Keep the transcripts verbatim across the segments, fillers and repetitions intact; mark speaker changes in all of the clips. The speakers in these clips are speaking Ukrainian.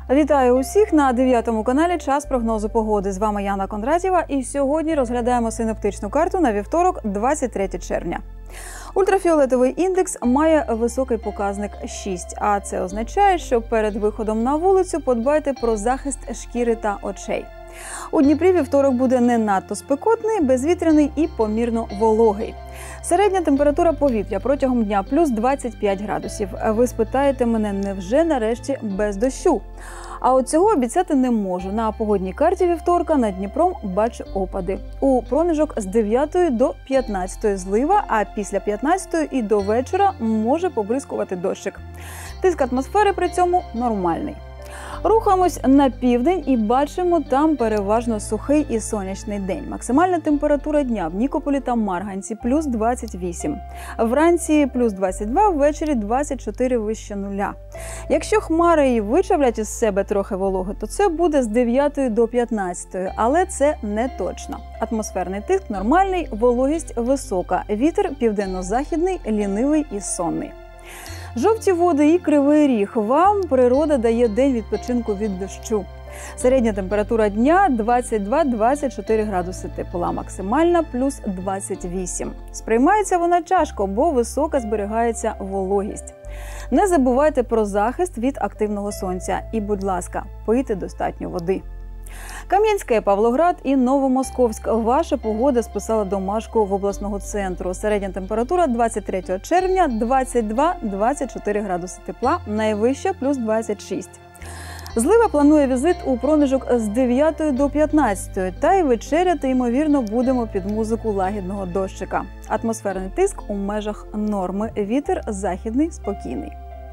Speaker 1: Вітаю усіх на дев'ятому каналі «Час прогнозу погоди». З вами Яна Кондратєва і сьогодні розглядаємо синоптичну карту на вівторок, двадцять третє червня. Ультрафіолетовий індекс має високий показник шість, а це означає, що перед виходом на вулицю подбайте про захист шкіри та очей. У Дніпрі вівторок буде не надто спекотний, безвітряний і помірно вологий. Середня температура повітря протягом дня – плюс двадцять п'ять градусів. Ви спитаєте мене, невже нарешті без дощу? А от цього обіцяти не можу. На погодній карті вівторка над Дніпром бачу опади. У проміжок з дев'ятої до п'ятнадцятої злива, а після п'ятнадцятої і до вечора може побризкувати дощик. Тиск атмосфери при цьому нормальний. Рухаємось на південь і бачимо там переважно сухий і сонячний день. Максимальна температура дня в Нікополі та Марганці – плюс двадцять вісім. Вранці – плюс двадцять два, ввечері – двадцять чотири вище нуля. Якщо хмари і вичавлять із себе трохи вологи, то це буде з дев'ятої до п'ятнадцятої, але це не точно. Атмосферний тиск нормальний, вологість висока, вітер південно-західний, лінивий і сонний. Жовті води і Кривий Ріг. Вам природа дає день відпочинку від дощу. Середня температура дня – двадцять два - двадцять чотири градуси тепла, максимальна – плюс двадцять вісім. Сприймається вона тяжко, бо висока зберігається вологість. Не забувайте про захист від активного сонця і, будь ласка, пийте достатньо води. Кам'янське, Павлоград і Новомосковськ. Ваша погода списала домашку в обласного центру. Середня температура двадцять третього червня – двадцять два - двадцять чотири градуси тепла, найвища – плюс двадцять шість. Злива планує візит у проміжок з дев'ятої до п'ятнадцятої, та й вечеряти, ймовірно, будемо під музику лагідного дощика. Атмосферний тиск у межах норми, вітер західний, спокійний.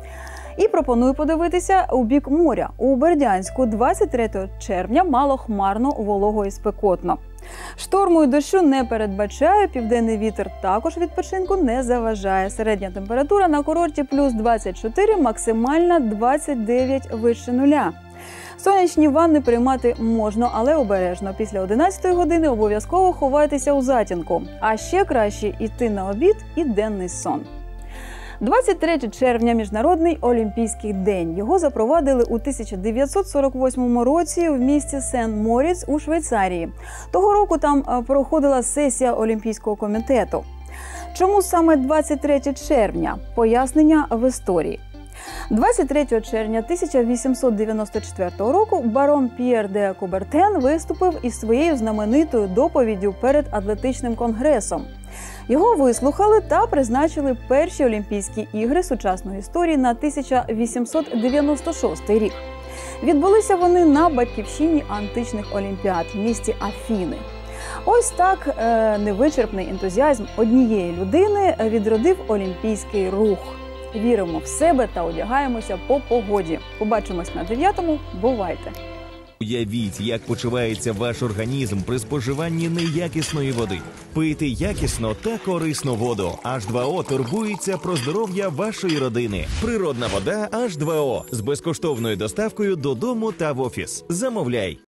Speaker 1: І пропоную подивитися у бік моря. У Бердянську двадцять третього червня малохмарно, волого і спекотно. Шторму і дощу не передбачає, південний вітер також відпочинку не заважає. Середня температура на курорті – плюс двадцять чотири, максимальна – двадцять дев'ять вище нуля. Сонячні ванни приймати можна, але обережно. Після одинадцятої години обов'язково ховайтеся у затінку. А ще краще йти на обід і денний сон. двадцять третє червня – Міжнародний олімпійський день. Його запровадили у тисяча дев'ятсот сорок восьмому році в місті Сен-Моріц у Швейцарії. Того року там проходила сесія Олімпійського комітету. Чому саме двадцять третє червня? Пояснення в історії. двадцять третього червня тисяча вісімсот дев'яносто четвертого року барон П'єр де Кубертен виступив із своєю знаменитою доповіддю перед атлетичним конгресом. Його вислухали та призначили перші Олімпійські ігри сучасної історії на тисяча вісімсот дев'яносто шостий рік. Відбулися вони на батьківщині античних олімпіад – місті Афіни. Ось так е, невичерпний ентузіазм однієї людини відродив олімпійський рух. Віримо в себе та одягаємося по погоді. Побачимось на дев'ятому. Бувайте!
Speaker 2: Уявіть, як почувається ваш організм при споживанні неякісної води. Пийте якісно та корисну воду. аш два о турбується про здоров'я вашої родини. Природна вода аш два о з безкоштовною доставкою додому та в офіс. Замовляй!